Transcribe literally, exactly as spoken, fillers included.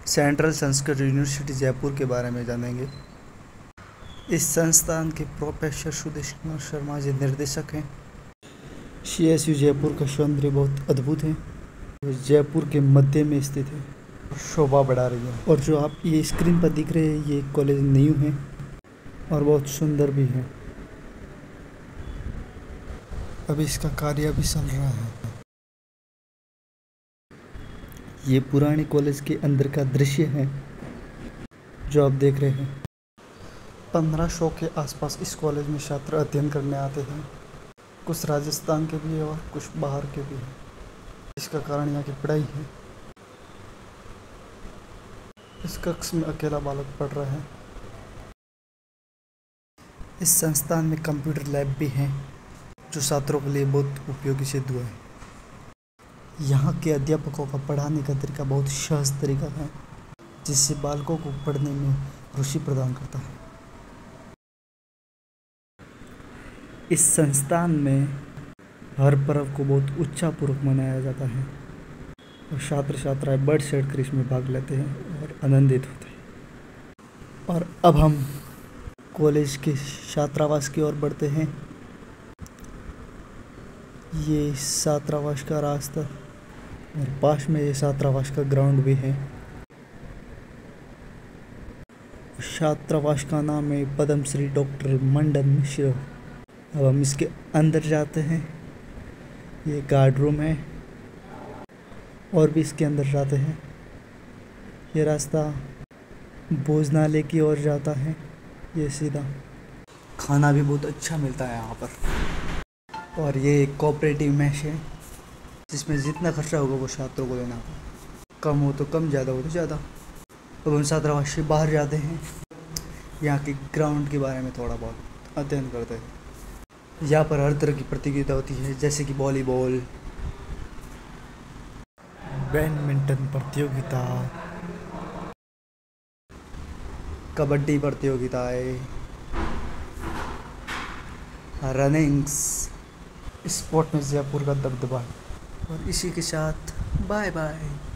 Central Sanskrit university Jaipur के बारे में जानेंगे। इस संस्थान के प्रोफेसर सुदेश कुमार शर्मा जी निर्देशक हैं। सी एस यू जयपुर का सौंदर्य बहुत अद्भुत है, जयपुर के मध्य में स्थित है, शोभा बढ़ा रही है। और जो आप ये स्क्रीन पर दिख रहे हैं ये कॉलेज न्यू है और बहुत सुंदर भी है। अभी इसका कार्य भी चल रहा है। ये पुराने कॉलेज के अंदर का दृश्य है जो आप देख रहे हैं। पंद्रह सौ के आसपास इस कॉलेज में छात्र अध्ययन करने आते हैं। कुछ राजस्थान के भी है और कुछ बाहर के भी हैं। इसका कारण यहाँ की पढ़ाई है। इस कक्ष में अकेला बालक पढ़ रहा है। इस संस्थान में कंप्यूटर लैब भी है जो छात्रों के लिए बहुत उपयोगी सिद्ध हुआ है। यहाँ के अध्यापकों का पढ़ाने का तरीका बहुत सहज तरीका है जिससे बालकों को पढ़ने में रुचि प्रदान करता है। इस संस्थान में हर पर्व को बहुत उत्साहपूर्वक मनाया जाता है और छात्र छात्राएं बढ़ चढ़ कर इसमें भाग लेते हैं और आनंदित होते हैं। और अब हम कॉलेज के छात्रावास की ओर बढ़ते हैं। ये छात्रावास का रास्ता और पास में ये छात्रावास का ग्राउंड भी है। छात्रावास का नाम है पद्मश्री डॉक्टर मंडन मिश्र। अब हम इसके अंदर जाते हैं। ये गार्ड रूम है और भी इसके अंदर जाते हैं। ये रास्ता भोजनालय की ओर जाता है। ये सीधा खाना भी बहुत अच्छा मिलता है यहाँ पर। और ये एक कोऑपरेटिव मैच है जिसमें जितना खर्चा होगा वो छात्रों को देना होगा। कम हो तो कम, ज़्यादा हो तो ज़्यादा। अब हम छात्रावास से बाहर जाते हैं। यहाँ के ग्राउंड के बारे में थोड़ा बहुत अध्ययन करते हैं। यहाँ पर हर तरह की प्रतियोगिता होती है जैसे कि वॉलीबॉल, बैडमिंटन प्रतियोगिता, कबड्डी प्रतियोगिताएं, रनिंग्स। स्पोर्ट में जयपुर का दबदबा। और इसी के साथ बाय बाय।